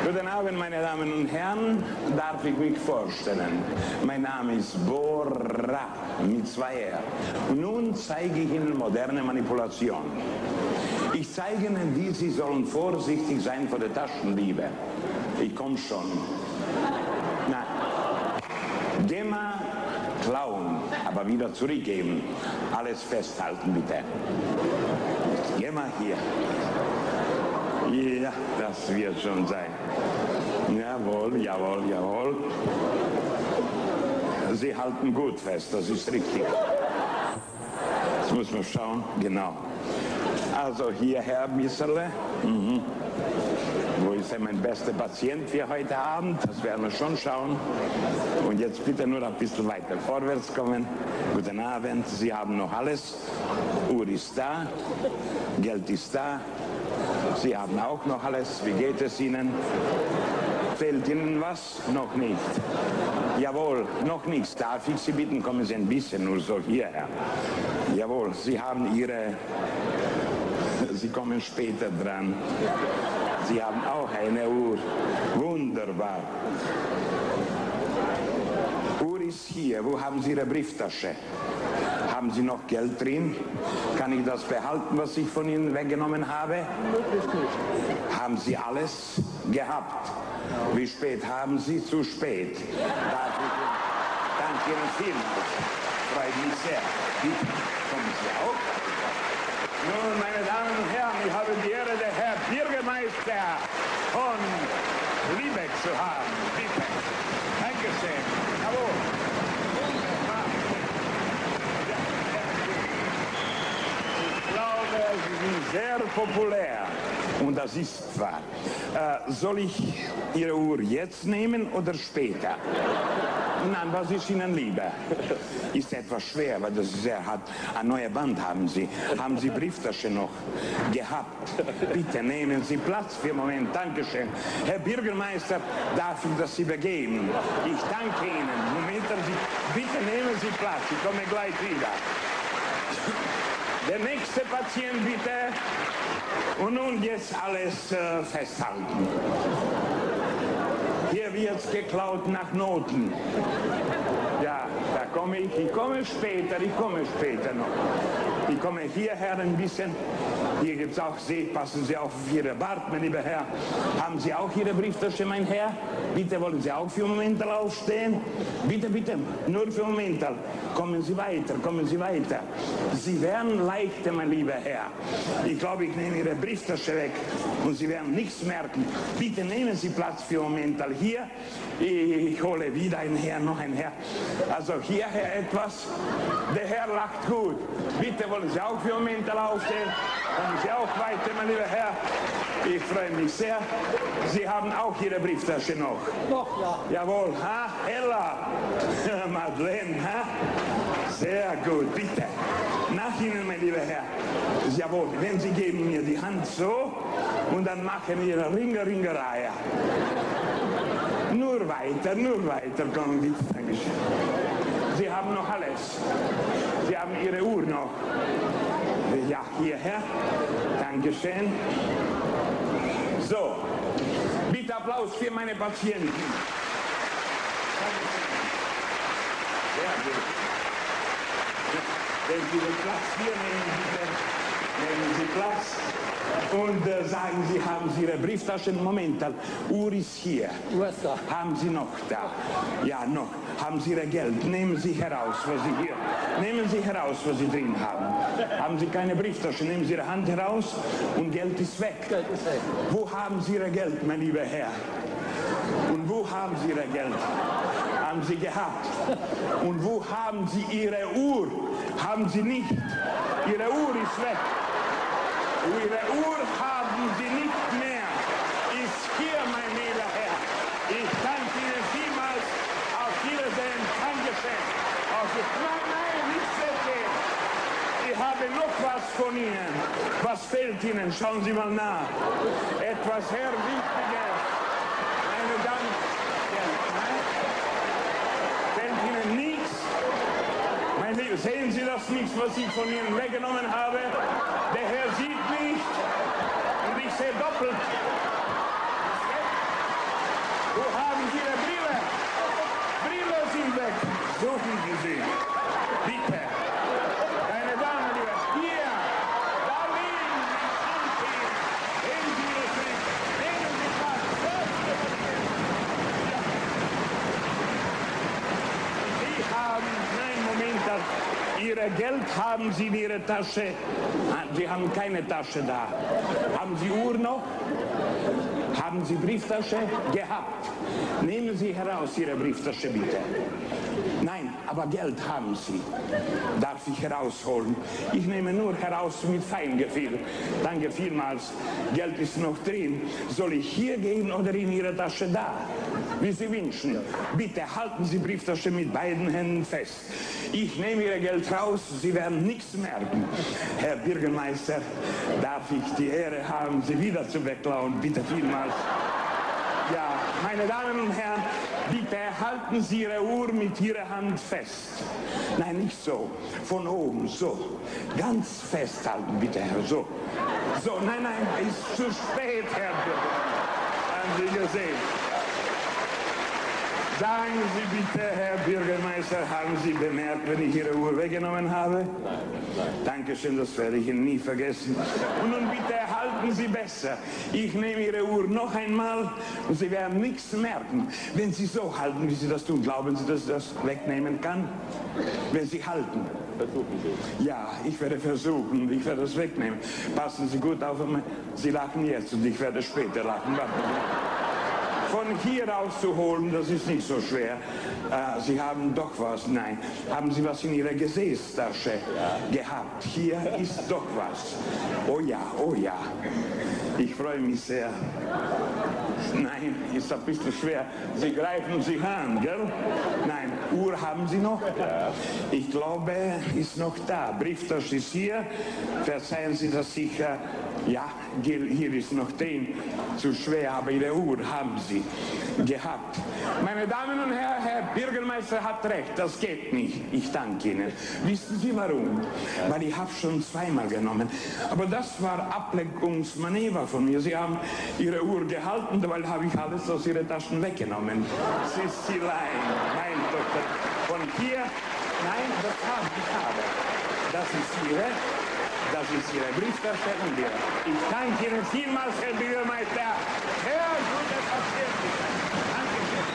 Guten Abend, meine Damen und Herren. Darf ich mich vorstellen? Mein Name ist Bora mit 2 R. Und nun zeige ich Ihnen moderne Manipulation. Ich zeige Ihnen, wie Sie sollen vorsichtig sein vor der Taschendiebe. Ich komme schon. Na, geh mal klauen, aber wieder zurückgeben. Alles festhalten, bitte. Geh mal hier. Ja, das wird schon sein. Jawohl, jawohl, jawohl. Sie halten gut fest, das ist richtig. Jetzt muss man schauen, genau. Also hierher ein bisschen. Wo ist denn mein bester Patient für heute Abend? Das werden wir schon schauen. Und jetzt bitte nur ein bisschen weiter vorwärts kommen. Guten Abend, Sie haben noch alles. Uhr ist da, Geld ist da. Sie haben auch noch alles. Wie geht es Ihnen? Fehlt Ihnen was? Noch nicht. Jawohl, noch nichts. Darf ich Sie bitten, kommen Sie ein bisschen nur so hierher. Jawohl, Sie haben Ihre... Sie kommen später dran. Sie haben auch eine Uhr. Wunderbar. Uhr ist hier. Wo haben Sie Ihre Brieftasche? Haben Sie noch Geld drin? Kann ich das behalten, was ich von Ihnen weggenommen habe? Möglichst nicht. Haben Sie alles gehabt? Wie spät haben Sie? Zu spät. Danke Ihnen vielmals. Freut mich sehr. Bitte, kommen Sie auch? Nun, meine Damen und Herren, ich habe die Ehre, der Herr Bürgermeister von Lübeck zu haben. Bitte. Dankeschön. Jawohl. Ich glaube, Sie sind sehr populär. Und das ist wahr. Soll ich Ihre Uhr jetzt nehmen oder später? Nein, was ist Ihnen lieber? Ist etwas schwer, weil das sehr hart. Ein neues Band haben Sie. Haben Sie Brieftasche noch gehabt? Bitte nehmen Sie Platz für einen Moment. Dankeschön. Herr Bürgermeister, darf ich das übergeben? Ich danke Ihnen. Moment, bitte nehmen Sie Platz. Ich komme gleich wieder. Der nächste Patient, bitte. Und nun jetzt alles festhalten. Hier wird geklaut nach Noten. Ja, da komme ich. Ich komme später noch. Ich komme hierher ein bisschen. Hier gibt es auch, passen Sie auf Ihre Bart, mein lieber Herr. Haben Sie auch Ihre Brieftasche, mein Herr? Bitte, wollen Sie auch für einen Moment aufstehen? Bitte, bitte, nur für einen Moment. Kommen Sie weiter, kommen Sie weiter. Sie werden leichter, mein lieber Herr. Ich glaube, ich nehme Ihre Brieftasche weg und Sie werden nichts merken. Bitte nehmen Sie Platz für einen Moment hier. Ich hole wieder einen Herr, noch einen Herr. Also hierher etwas. Der Herr lacht gut. Bitte, wollen Sie auch für einen Moment aufstehen? Kommen Sie auch weiter, mein lieber Herr. Ich freue mich sehr. Sie haben auch Ihre Brieftasche noch. Noch, ja. Jawohl, ha? Ella. Madeleine, ha? Sehr gut, bitte. Nach Ihnen, mein lieber Herr. Jawohl, wenn Sie geben mir die Hand so und dann machen wir eine Ringerei. Nur weiter, kommen bitte. Dankeschön. Sie haben noch alles. Sie haben Ihre Uhr noch. Ja, hierher. Dankeschön. So, bitte Applaus für meine Patienten. Sehr gut. Wenn Sie den Platz hier nehmen Sie Platz und sagen Sie, haben Sie Ihre Brieftasche? Moment, Uhr ist hier. Uhr ist da. Haben Sie noch da? Ja, noch. Haben Sie Ihr Geld? Nehmen Sie heraus, was Sie hier. Nehmen Sie heraus, was Sie drin haben. Haben Sie keine Brieftasche? Nehmen Sie Ihre Hand heraus und Geld ist weg. Geld ist weg. Wo haben Sie Ihr Geld, mein lieber Herr? Und wo haben Sie Ihr Geld? Haben Sie gehabt? Und wo haben Sie Ihre Uhr? Haben Sie nicht. Ihre Uhr ist weg. Ihre Uhr haben Sie nicht mehr. Ist hier, mein lieber Herr. Ich danke Ihnen vielmals. Auf Wiedersehen. Dankeschön. Nein, nicht weggehen. Ich habe noch was von Ihnen. Was fehlt Ihnen? Schauen Sie mal nach. Etwas sehr Wichtiges. Meine Damen und Herren. Fehlt Ihnen nichts? Mein Lieber, sehen Sie das nicht, was ich von Ihnen weggenommen habe? Der Herr sieht nicht und ich sehe doppelt. Wo haben Sie Ihre Brille? Brille sind weg. Suchen Sie sie. Bitte. Meine Damen und Herren, hier, da liegen Sie, nehmen Sie es weg. Nehmen Sie was. Sie haben, nein, Moment, Ihr Geld haben Sie in Ihrer Tasche. Sie haben keine Tasche da. Haben Sie Uhr noch? Haben Sie Brieftasche? Gehabt. Nehmen Sie heraus Ihre Brieftasche, bitte. Nein, aber Geld haben Sie. Darf ich herausholen? Ich nehme nur heraus mit Feingefühl. Danke vielmals. Geld ist noch drin. Soll ich hier gehen oder in Ihrer Tasche da? Wie Sie wünschen. Bitte halten Sie Brieftasche mit beiden Händen fest. Ich nehme Ihr Geld raus, Sie werden nichts merken. Herr Bürgermeister, darf ich die Ehre haben, Sie wieder zu beklauen? Bitte vielmals. Ja, meine Damen und Herren, bitte halten Sie Ihre Uhr mit Ihrer Hand fest. Nein, nicht so. Von oben, so. Ganz festhalten, bitte, Herr, so. So, nein, ist zu spät, Herr Bürgermeister. Haben Sie gesehen? Sagen Sie bitte, Herr Bürgermeister, haben Sie bemerkt, wenn ich Ihre Uhr weggenommen habe? Nein. Dankeschön, das werde ich Ihnen nie vergessen. Und nun bitte halten Sie besser. Ich nehme Ihre Uhr noch einmal und Sie werden nichts merken. Wenn Sie so halten, wie Sie das tun, glauben Sie, dass ich das wegnehmen kann? Wenn Sie halten. Versuchen Sie. Ja, ich werde versuchen, ich werde es wegnehmen. Passen Sie gut auf, Sie lachen jetzt und ich werde später lachen. Warten Sie. Von hier rauszuholen, das ist nicht so schwer. Sie haben doch was, nein. Haben Sie was in Ihrer Gesäßtasche gehabt? Hier ist doch was. Oh ja, oh ja. Ich freue mich sehr. Nein, ist ein bisschen schwer. Sie greifen sich an, gell? Nein, Uhr haben Sie noch? Ich glaube, ist noch da. Brieftasche ist hier. Verzeihen Sie das sicher. Ja, hier ist noch drin. Zu schwer, aber Ihre Uhr haben Sie gehabt. Meine Damen und Herren, Herr Bürgermeister hat recht, das geht nicht. Ich danke Ihnen. Wissen Sie warum? Weil ich habe schon zweimal genommen. Aber das war Ablenkungsmanöver von mir. Sie haben Ihre Uhr gehalten, weil habe ich alles aus Ihren Taschen weggenommen. Sisselein, nein, Doktor. Von hier, nein, das habe ich. Das ist Ihre. Das ist Ihre Brieftasche und Ihre. Ich danke Ihnen vielmals, Herr Bürgermeister. Herr gute Patienten. Dankeschön.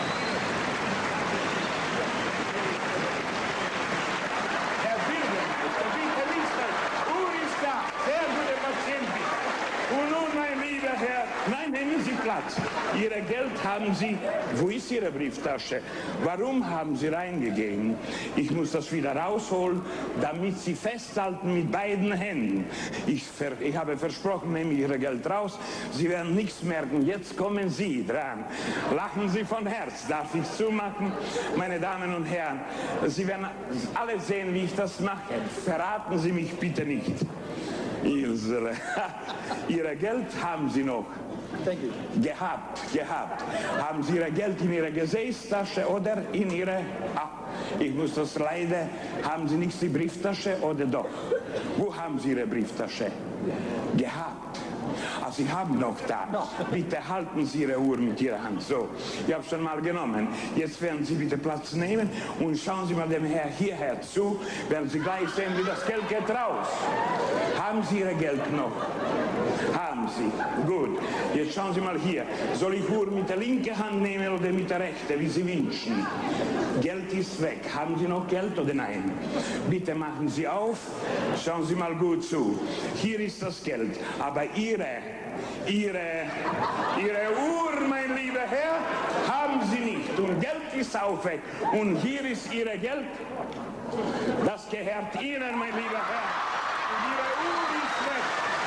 Herr Bürgermeister, bitte nicht das. Uhr ist da. Sehr gute Patienten. Und nun, mein lieber Herr, nein, nehmen Sie Platz. Ihr Geld haben Sie, wo ist Ihre Brieftasche? Warum haben Sie reingegeben? Ich muss das wieder rausholen, damit Sie festhalten mit beiden Händen. Ich habe versprochen, nehme Ihr Geld raus. Sie werden nichts merken. Jetzt kommen Sie dran. Lachen Sie von Herz. Darf ich zumachen? Meine Damen und Herren, Sie werden alle sehen, wie ich das mache. Verraten Sie mich bitte nicht. Ilse, Ihr Geld haben Sie noch. Gehabt. Haben Sie Ihr Geld in Ihrer Gesäßtasche oder in Ihrer... ich muss das leider... Haben Sie nicht die Brieftasche oder doch? Wo haben Sie Ihre Brieftasche? Gehabt. Sie haben noch da. Bitte halten Sie Ihre Uhr mit Ihrer Hand. So, ich habe schon mal genommen. Jetzt werden Sie bitte Platz nehmen und schauen Sie mal dem Herrn hierher zu. Werden Sie gleich sehen, wie das Geld geht raus. Haben Sie Ihr Geld noch? Haben Sie. Gut. Jetzt schauen Sie mal hier. Soll ich Uhr mit der linken Hand nehmen oder mit der rechten, wie Sie wünschen? Geld ist weg. Haben Sie noch Geld oder nein? Bitte machen Sie auf. Schauen Sie mal gut zu. Hier ist das Geld. Aber Ihre Uhr, mein lieber Herr, haben Sie nicht. Und Geld ist auch weg. Und hier ist Ihr Geld. Das gehört Ihnen, mein lieber Herr. Und Ihre Uhr ist weg.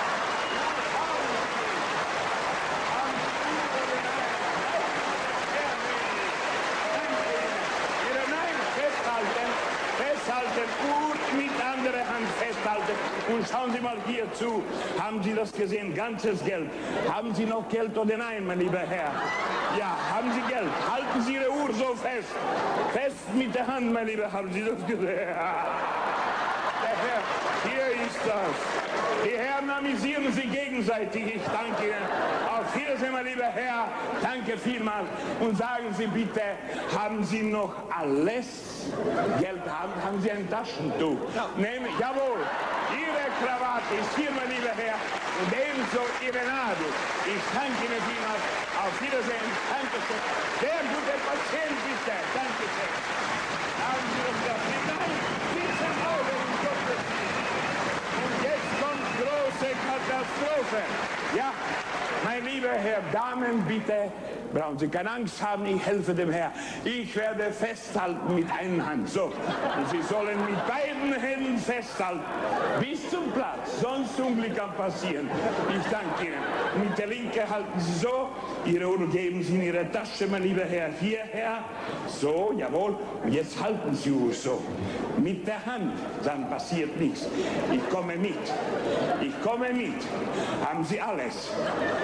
Festhalten, Uhr mit anderer Hand festhalten und schauen Sie mal hier zu. Haben Sie das gesehen? Ganzes Geld. Haben Sie noch Geld oder nein, mein lieber Herr? Ja, haben Sie Geld? Halten Sie Ihre Uhr so fest. Fest mit der Hand, mein lieber. Haben Sie das gesehen? Der Herr, hier ist das. Die Herren amüsieren Sie gegenseitig. Ich danke Ihnen. Auf Wiedersehen, mein lieber Herr. Danke vielmals. Und sagen Sie bitte, haben Sie noch alles Geld? Haben Sie ein Taschentuch? Ja. Jawohl. Ihre Krawatte ist hier, mein lieber Herr. Und ebenso Ihre Nadel. Ich danke Ihnen vielmals. Auf Wiedersehen. Dankeschön. Sehr guter Patient, bitte. Dankeschön. Haben Sie noch das? Nein, diese Augen, um Gottes Willen. Und jetzt kommt große Katastrophe. Ja, mein lieber Herr, Damen, bitte, brauchen Sie keine Angst haben, ich helfe dem Herr. Ich werde festhalten mit einer Hand. So, und Sie sollen mit beiden Händen festhalten. Bis zum Platz, sonst Unglück kann passieren. Ich danke Ihnen. Mit der Linke halten Sie so, Ihre Uhr geben Sie in Ihre Tasche, mein lieber Herr, hierher. So, jawohl. Und jetzt halten Sie Uhr so. Mit der Hand, dann passiert nichts. Ich komme mit. Ich komme mit. Haben Sie alles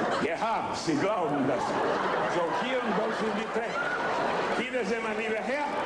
gehabt? Sie glauben das. So, hier und dort sind die Treppen. Wiedersehen, mein lieber Herr.